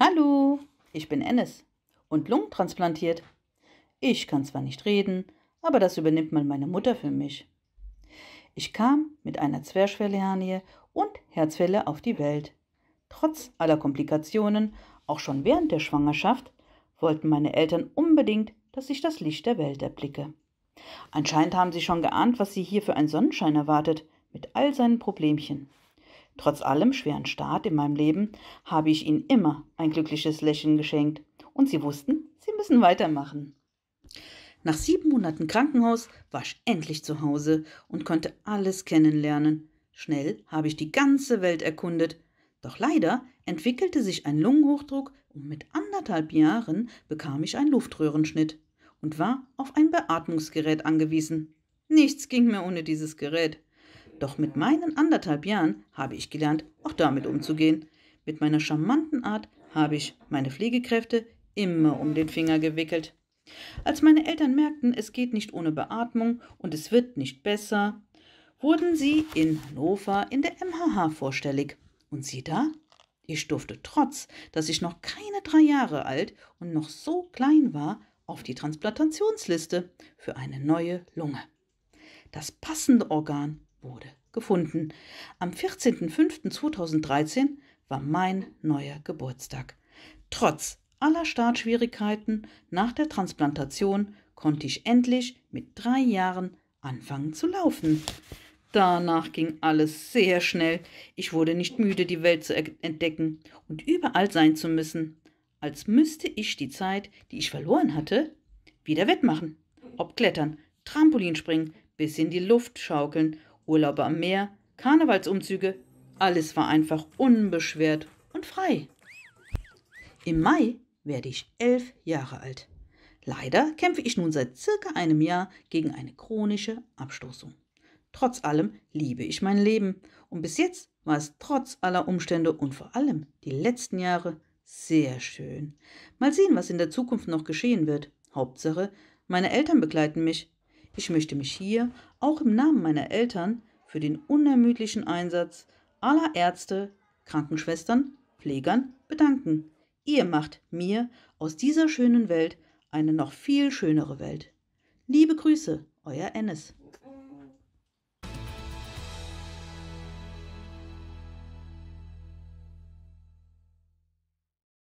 Hallo, ich bin Ennis und lungentransplantiert. Ich kann zwar nicht reden, aber das übernimmt mal meine Mutter für mich. Ich kam mit einer Zwerchfellhernie und Herzfehler auf die Welt. Trotz aller Komplikationen, auch schon während der Schwangerschaft, wollten meine Eltern unbedingt, dass ich das Licht der Welt erblicke. Anscheinend haben sie schon geahnt, was sie hier für ein Sonnenschein erwartet, mit all seinen Problemchen. Trotz allem schweren Start in meinem Leben habe ich ihnen immer ein glückliches Lächeln geschenkt und sie wussten, sie müssen weitermachen. Nach 7 Monaten Krankenhaus war ich endlich zu Hause und konnte alles kennenlernen. Schnell habe ich die ganze Welt erkundet. Doch leider entwickelte sich ein Lungenhochdruck und mit 1,5 Jahren bekam ich einen Luftröhrenschnitt und war auf ein Beatmungsgerät angewiesen. Nichts ging mehr ohne dieses Gerät. Doch mit meinen 1,5 Jahren habe ich gelernt, auch damit umzugehen. Mit meiner charmanten Art habe ich meine Pflegekräfte immer um den Finger gewickelt. Als meine Eltern merkten, es geht nicht ohne Beatmung und es wird nicht besser, wurden sie in Hannover in der MHH vorstellig. Und sieh da, ich durfte trotz, dass ich noch keine 3 Jahre alt und noch so klein war, auf die Transplantationsliste für eine neue Lunge. Das passende Organ wurde gefunden. Am 14.05.2013 war mein neuer Geburtstag. Trotz aller Startschwierigkeiten nach der Transplantation konnte ich endlich mit 3 Jahren anfangen zu laufen. Danach ging alles sehr schnell. Ich wurde nicht müde, die Welt zu entdecken und überall sein zu müssen. Als müsste ich die Zeit, die ich verloren hatte, wieder wettmachen. Ob Klettern, Trampolinspringen, bis in die Luft schaukeln, Urlaube am Meer, Karnevalsumzüge, alles war einfach unbeschwert und frei. Im Mai werde ich 11 Jahre alt. Leider kämpfe ich nun seit circa einem Jahr gegen eine chronische Abstoßung. Trotz allem liebe ich mein Leben und bis jetzt war es trotz aller Umstände und vor allem die letzten Jahre sehr schön. Mal sehen, was in der Zukunft noch geschehen wird. Hauptsache, meine Eltern begleiten mich. Ich möchte mich hier, auch im Namen meiner Eltern, für den unermüdlichen Einsatz aller Ärzte, Krankenschwestern, Pflegern bedanken. Ihr macht mir aus dieser schönen Welt eine noch viel schönere Welt. Liebe Grüße, euer Ennis.